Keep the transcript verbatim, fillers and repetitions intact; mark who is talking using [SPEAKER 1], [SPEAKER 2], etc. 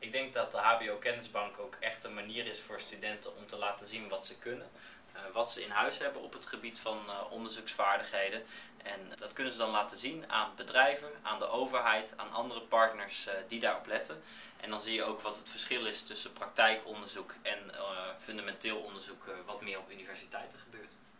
[SPEAKER 1] Ik denk dat de H B O-kennisbank ook echt een manier is voor studenten om te laten zien wat ze kunnen. Uh, wat ze in huis hebben op het gebied van uh, onderzoeksvaardigheden. En dat kunnen ze dan laten zien aan bedrijven, aan de overheid, aan andere partners uh, die daarop letten. En dan zie je ook wat het verschil is tussen praktijkonderzoek en uh, fundamenteel onderzoek uh, wat meer op universiteiten gebeurt.